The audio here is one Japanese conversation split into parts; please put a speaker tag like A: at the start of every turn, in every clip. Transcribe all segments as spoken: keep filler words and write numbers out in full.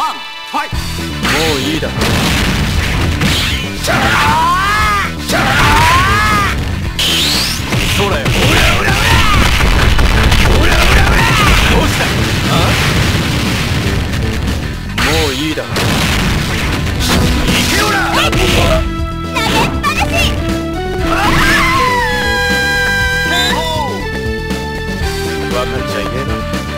A: ワンファイト。
B: もういいだろ。
A: チャラーチャラー。
B: それ。オラオラオラ
A: オラオラオラ。
B: どうした。あ？もういいだろ。
A: 行けオラ。
C: 投げっぱなし。
B: 分かっちゃいねえな。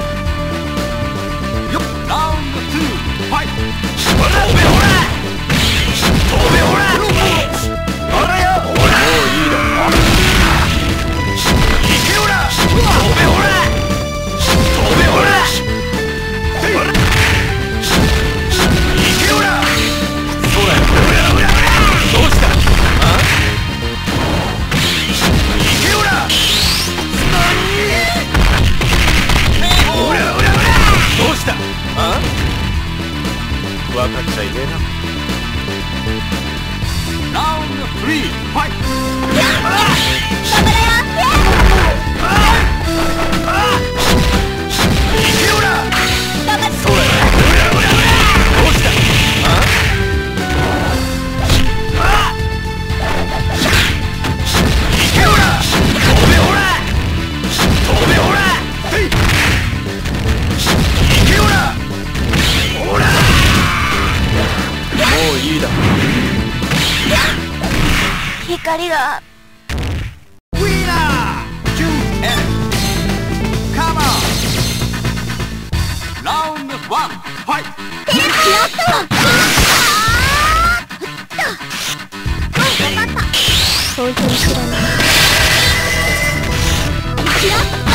A: よっ。ラウンドツーファイト。飛べオラ飛べオラ。あらよオラ。もう
B: いいだろ。
A: 行けオラ飛べオラ飛べオラ。行けオラ。
B: それ。
A: オラオラオラ。
B: どうした。あ？
A: 行けオラ。オラオラオラ。
B: どうした。あ？分かっちゃいねえな。
A: ラウンドスリーファイト。行けオラ。
B: それ。どうした。あ？
A: 行けオラ飛べオラ飛べオラ。行けオラオラ。
B: もういいだろ。
C: 光が。
A: ウィナー キューエル カモン。ラウンドワンファイト。
C: やったわ。そういうふうに知らない。やった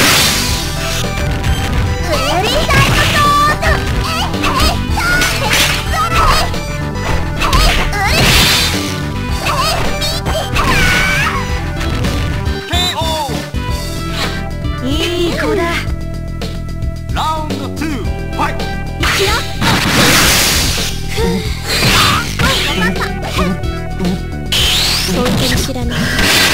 C: やりたいことー。いい子だ。
A: ラウンドツーファイト。
C: いくよ。そういうふうに知らない。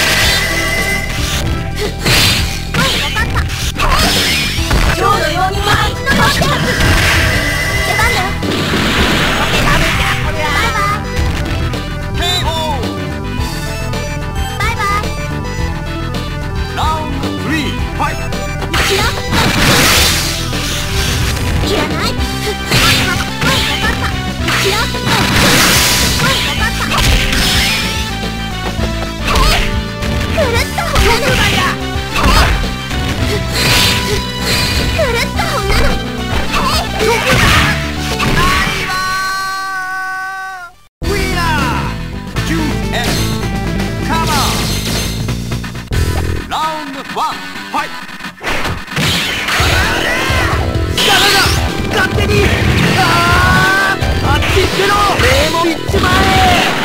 C: 今日のように毎度の出発。出番だよ。バイバイ。
A: ケーオー。
C: バイバイ。
A: ラウンドスリーファイト。
C: いくよ。いらない。いくよ。狂った女の。狂った女の。
A: ウィナー キューエル カモン。ラウンドワンファイト。ダメだ勝手に。あーあっち行ってろ。礼も行っちまえ。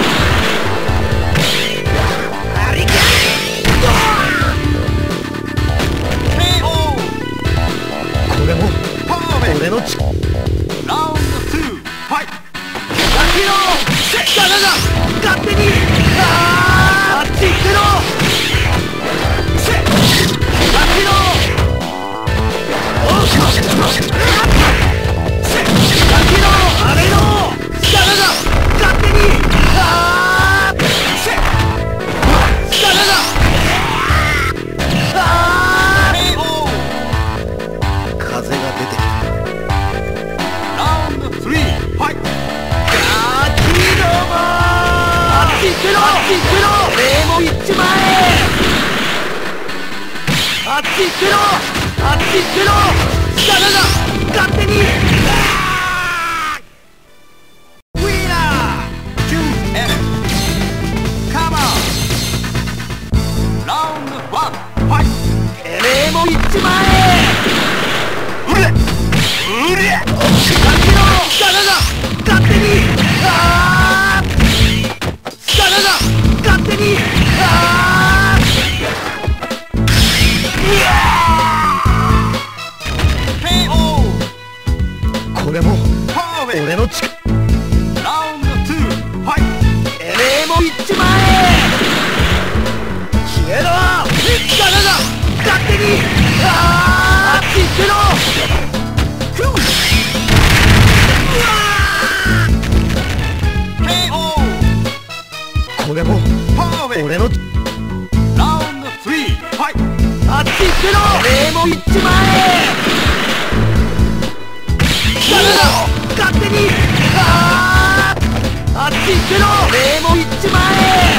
A: ありがとう。ケーオー。
B: これも
A: パーメン
B: 俺の力。
A: ラウンドツーファイト。やめろ。ダメだ勝手に。あーあっち行ってろ。せやめろ。おっせやめろ。あれのダメだ勝手に。あーせダメだ。あー ケーオー。
B: 風が出てきた。
A: ラウンドスリーファイト。あーキーどうもー。あっち行ってろあっち行ってろ。礼も行っちまえ。あっち行ってろあっち行ってろ。ダメだ勝手に。ウィナー キューエル カモン。ラウンドワンファイト。てめえも行っちまえ。うれうれやめろ。ダメだ勝手に。あーダメだ勝手に。あーうわー ケーオー。
B: これも
A: パーフェクト。
B: 俺の力。
A: ラウンドツーファイト。てめえも行っちまえ。消えろ。ダメだ勝手に。あーあっち行ってろ。ふううわあっち行ってろ。てめえも行っちまえ。ダメだ勝手に。あああっち行ってろ。てめえも行っちまえ。